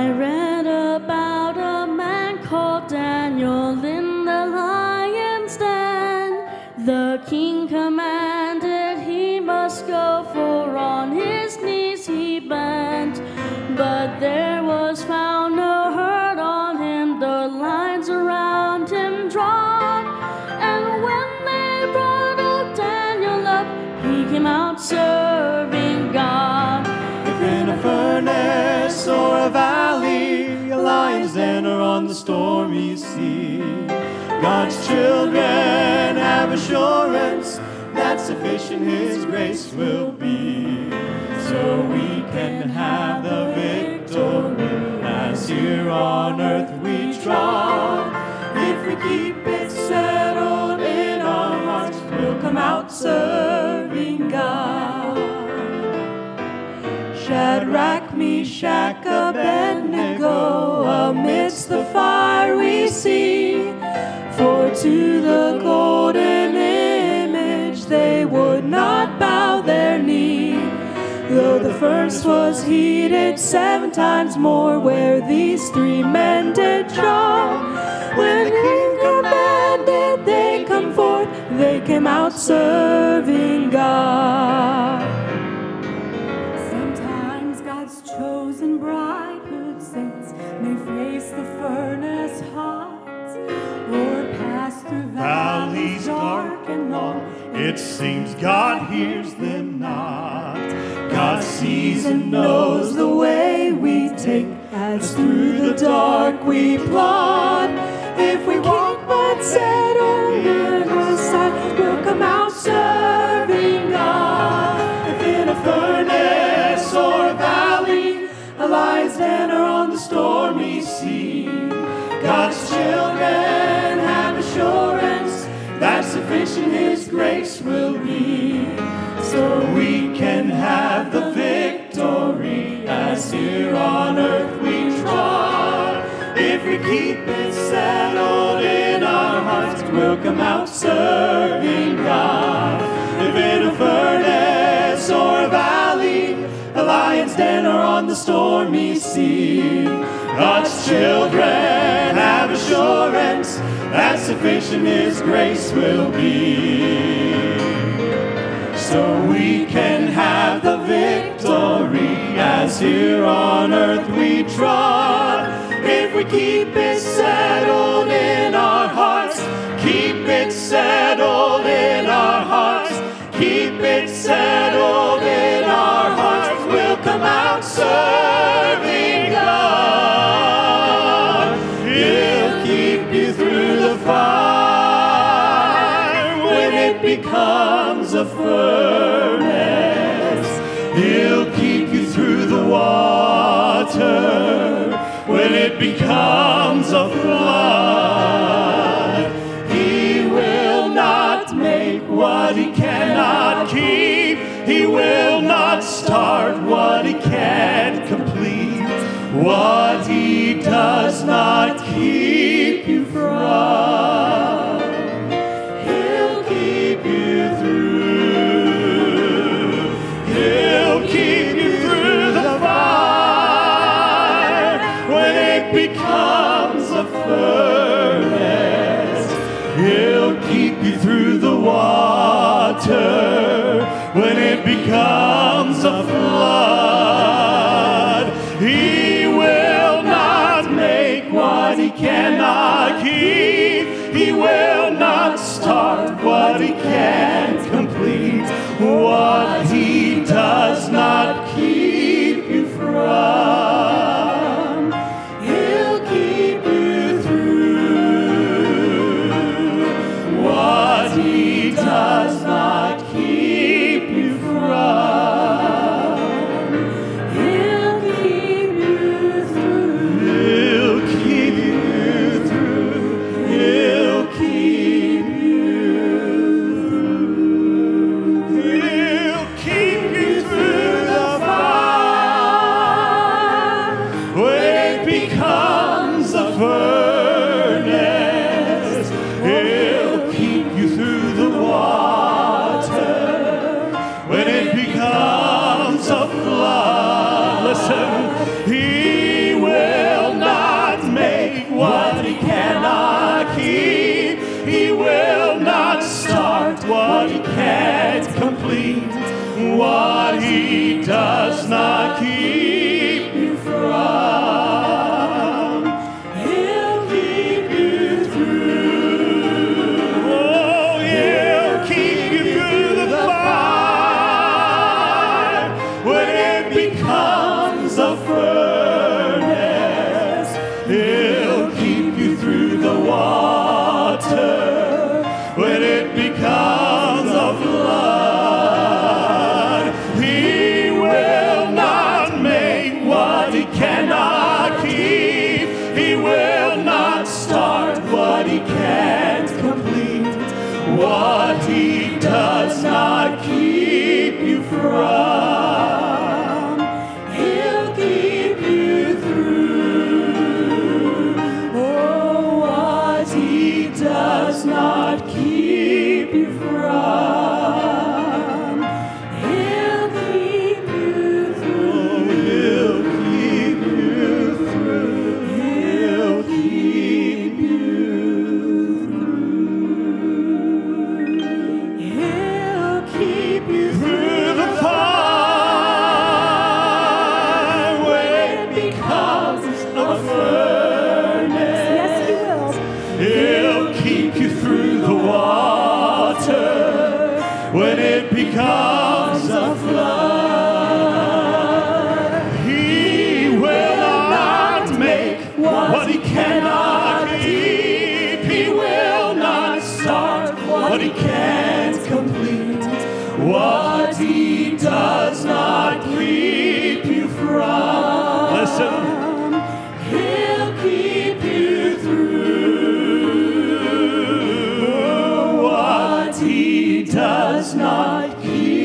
I read about a man called Daniel in the lion's den. The king commanded he must go, for on his knees he bent. But there was found no hurt on him, the lines around him drawn. And when they brought up Daniel up, he came out serving God. If in a furnace or a valley, a lion's den or on the stormy sea, God's children have assurance that sufficient His grace will be. So we can have the victory as here on earth we trod. If we keep it settled in our hearts, we'll come out serving God. Shadrach, Meshach, Abednego, amidst the fire we see. For to the golden image they would not bow their knee. Though the furnace was heated 7 times more, where these 3 men did draw. When the king commanded they come forth, they came out serving God. Sometimes God's chosen bridehood saints may face the furnace hot, or pass through valleys dark and long. It seems God hears them not. God sees and knows the way we take, as through the dark we plod. If we walk but settle in our sight, we'll come out serving God. If in a furnace or a valley, a lion's den or on the stormy sea, God's children have assurance that sufficient His grace will be. So we can have the victory as here on earth we trod. If we keep it settled in our hearts, we'll come out serving God. If in a furnace or a valley, a lion's den or on the stormy sea, God's children have assurance that sufficient His grace will be. So we can have the victory as here on earth we trod. If we keep it settled in our hearts, keep it settled in our hearts, keep it settled in our hearts, we'll come out serving God. He'll keep you through the fire when it becomes a furnace. He'll keep you through the water when it becomes a flood. He will not make what He cannot keep. He will not start what He can't complete. What He does not keep you from, He'll keep you through. He'll keep you through the fire when it becomes a furnace. He'll keep you through the water when it becomes a flood. He will not make what He cannot keep. He will not start what He can't complete. What He does not keep you from, He'll keep you through. What He does not keep you from, He'll keep you through. He'll keep you through. He'll keep you through. He'll keep you through the fire when it becomes a furnace. He'll keep you through the water when it becomes a flood. Listen, He will what he does not keep you from. He'll keep you through. Oh, he'll keep you through the fire when it becomes a furnace. He'll keep you through the water when it becomes a flood. He will not make what he cannot keep. He will not start what he can't complete. What he does not keep you from, he'll keep you through. Oh, what he does not keep you from, he'll keep you through. He'll keep you through. He'll keep you through. He'll keep you through the fire when it becomes a furnace. Yes, he will. He'll keep you through the water when it becomes a flood. He will not make what he cannot keep. He will not start what he can't complete. What he does not keep you from. Listen. He'll keep you through. What he does not keep